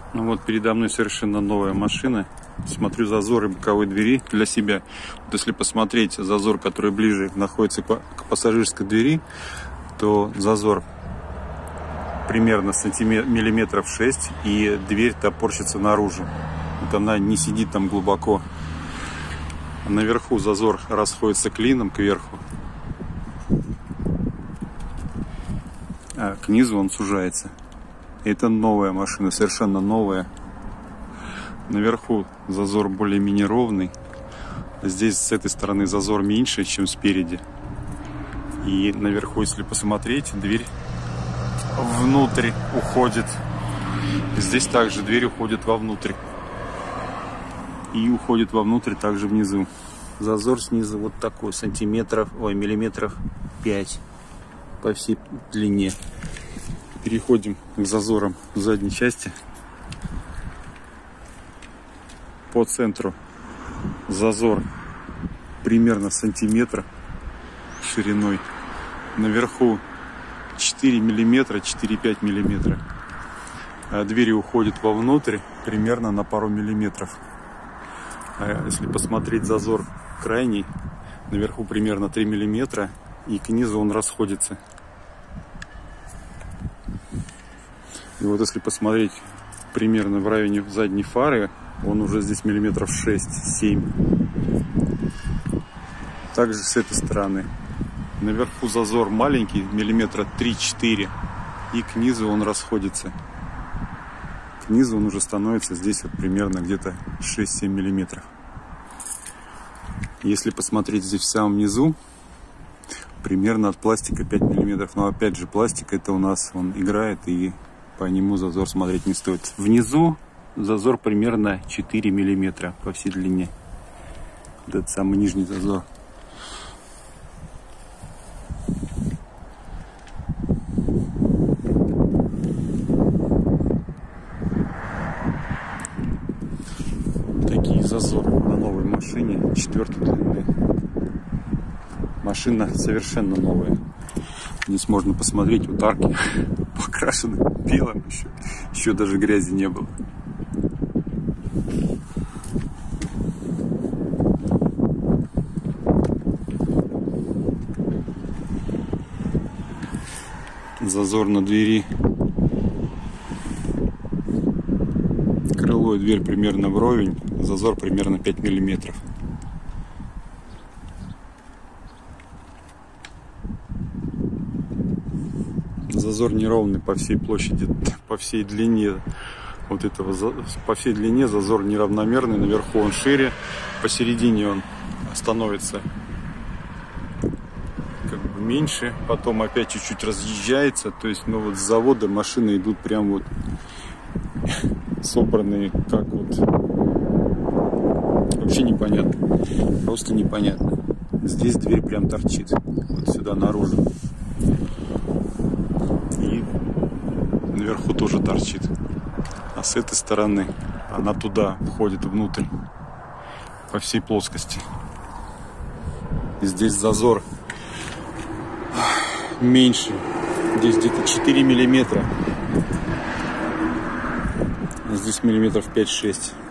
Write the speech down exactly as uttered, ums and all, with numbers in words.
Ну вот передо мной совершенно новая машина. Смотрю зазоры боковой двери для себя. Вот если посмотреть зазор, который ближе находится к пассажирской двери, то зазор примерно сантиметр, миллиметров шесть, и дверь топорщится наружу. Вот она не сидит там глубоко. Наверху зазор расходится клином кверху, а к низу он сужается. Это новая машина, совершенно новая. Наверху зазор более-менее ровный. Здесь с этой стороны зазор меньше, чем спереди. И наверху, если посмотреть, дверь внутрь уходит. Здесь также дверь уходит вовнутрь. И уходит вовнутрь также внизу. Зазор снизу вот такой, сантиметров, ой, миллиметров пять по всей длине. Переходим к зазорам в задней части. По центру зазор примерно сантиметра шириной. Наверху четыре миллиметра, четыре-пять миллиметра. А двери уходят вовнутрь примерно на пару миллиметров. А если посмотреть зазор крайний, наверху примерно три миллиметра, и к низу он расходится. И вот если посмотреть примерно в районе задней фары, он уже здесь миллиметров шесть-семь. Также с этой стороны. Наверху зазор маленький, миллиметра три-четыре, и к низу он расходится. К низу он уже становится здесь вот примерно где-то шесть-семь миллиметров. Если посмотреть здесь в самом низу, примерно от пластика пять миллиметров. Но опять же, пластик это у нас он играет, и по нему зазор смотреть не стоит. Внизу зазор примерно четыре миллиметра по всей длине. Вот это самый нижний зазор. Такие зазоры на новой машине четвертой длины. Машина совершенно новая. Здесь можно посмотреть, вот арки покрашены белым, еще, еще даже грязи не было. Зазор на двери. Крыло и дверь примерно вровень, зазор примерно пять миллиметров. Зазор неровный по всей площади, по всей длине вот этого, по всей длине зазор неравномерный. Наверху он шире, посередине он становится как бы меньше, потом опять чуть-чуть разъезжается. То есть, ну вот с завода машины идут прям вот собранные, как вот вообще непонятно, просто непонятно. Здесь дверь прям торчит вот сюда наружу. И наверху тоже торчит. А с этой стороны она туда входит внутрь по всей плоскости. И здесь зазор меньше. Здесь где-то четыре миллиметра. А здесь миллиметров пять-шесть.